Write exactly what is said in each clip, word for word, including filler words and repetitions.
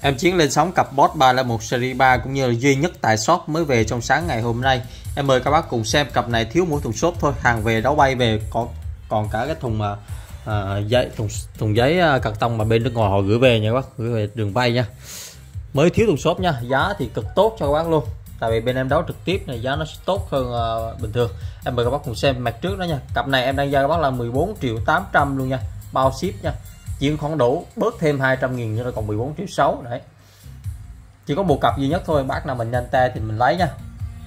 Em Chiến lên sóng cặp bot ba là một series ba cũng như là duy nhất tại shop mới về trong sáng ngày hôm nay. Em mời các bác cùng xem cặp này thiếu mỗi thùng xốp thôi, hàng về đấu bay về, có còn cả cái thùng mà à, giấy thùng thùng giấy cạc tông mà bên nước ngoài họ gửi về nha các bác, gửi về đường bay nha. Mới thiếu thùng xốp nha, giá thì cực tốt cho các bác luôn. Tại vì bên em đấu trực tiếp này giá nó sẽ tốt hơn uh, bình thường. Em mời các bác cùng xem mặt trước đó nha. Cặp này em đang giao các bác là mười bốn triệu tám trăm luôn nha, bao ship nha. Chuyển khoản đủ bớt thêm hai trăm nghìn nữa còn mười bốn triệu sáu đấy. Chỉ có một cặp duy nhất thôi, bác nào mình nhanh tay thì mình lấy nha.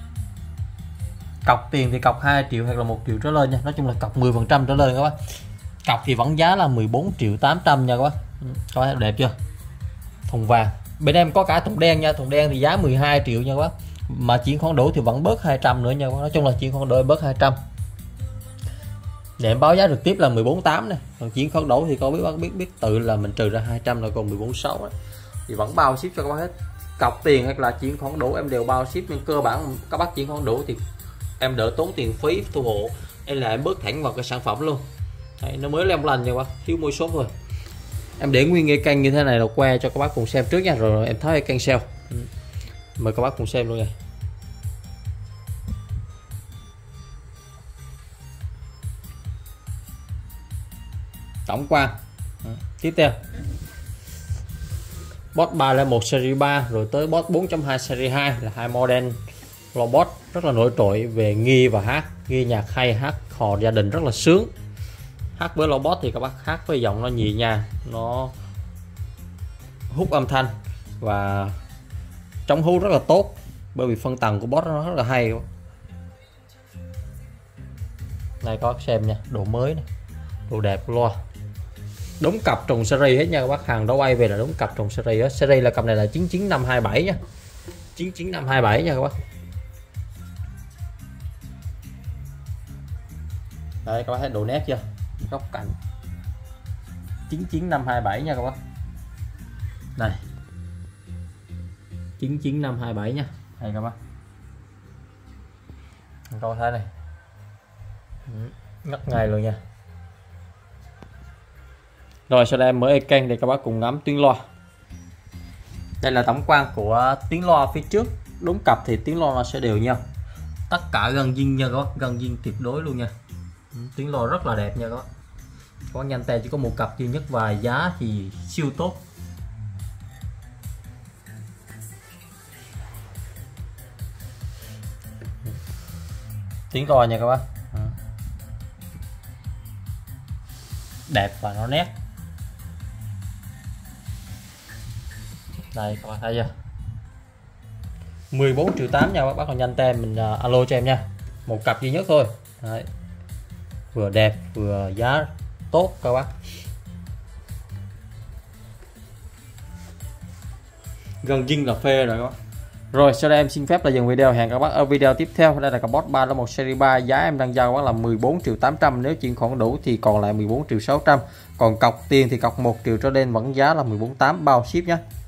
Cọc tiền thì cọc hai triệu hoặc là một triệu trở lên nha, nói chung là cọc mười phần trăm trở lên các bác. Cọc thì vẫn giá là mười bốn triệu tám trăm nha các bác. Các bác đẹp chưa? Thùng vàng. Bên em có cả thùng đen nha, thùng đen thì giá mười hai triệu nha các bác. Mà chuyển khoản đủ thì vẫn bớt hai trăm nữa nha các bác. Nói chung là chuyển khoản đủ bớt hai trăm. Để em báo giá trực tiếp là mười bốn tám này, còn chuyển khoản đủ thì có biết bác biết biết tự là mình trừ ra hai trăm là còn mười bốn sáu đấy. Thì vẫn bao ship cho các bác hết. Cọc tiền hay là chuyển khoản đủ em đều bao ship, nhưng cơ bản các bác chuyển khoản đủ thì em đỡ tốn tiền phí thu hộ, hay là em bớt thẳng vào cái sản phẩm luôn. Đấy, nó mới lem lành nha các bác, thiếu mỗi số thôi. Em để nguyên cái kênh như thế này là que cho các bác cùng xem trước nha, rồi em thấy kênh sale. Mời các bác cùng xem luôn nha. Tổng quan. Tiếp theo bot ba là một series ba, rồi tới bot bốn chấm hai series hai là hai model lo bot rất là nổi trội về nghi và hát. Nghi nhạc hay, hát hò gia đình rất là sướng. Hát với lo bot thì các bác hát với giọng nó nhẹ nhàng, nó hút âm thanh và chống hú rất là tốt, bởi vì phân tầng của bot nó rất là hay. Này có xem nha, độ mới này, độ đẹp loa. Đúng cặp trùng series hết nha các bác, hàng đấu bay về là đúng cặp trùng series hết. Series là cặp này là chín chín năm hai bảy nha, chín chín năm hai bảy nha các bác. Đây các bác thấy độ nét chưa, góc cạnh chín chín năm hai bảy nha các bác. Này chín chín năm hai bảy nha, đây các bác. Các bác thấy này, ngắt ngay luôn nha. Rồi sau đây em mở kênh để các bác cùng ngắm tiếng loa. Đây là tổng quan của tiếng loa phía trước. Đúng cặp thì tiếng loa nó sẽ đều nhau, tất cả gần zin nha các bác, gần zin tuyệt đối luôn nha. Tiếng loa rất là đẹp nha các bác. Có nhanh tay chỉ có một cặp duy nhất và giá thì siêu tốt. Tiếng loa nha các bác, đẹp và nó nét. Đây các bạn thấy chưa, mười bốn triệu tám nha các bác. Còn nhanh tay mình uh, alo cho em nha, một cặp duy nhất thôi. Đấy, vừa đẹp vừa giá tốt các bác. Gần zin là phê rồi các bác. Rồi sau đây em xin phép là dừng video, hẹn các bác ở video tiếp theo. Đây là cặp bot ba là một series ba, giá em đang giao các bác là mười bốn triệu tám trăm, nếu chuyển khoản đủ thì còn lại mười bốn triệu sáu trăm. Còn cọc tiền thì cọc một triệu trở lên vẫn giá là mười bốn tám bao ship nhé.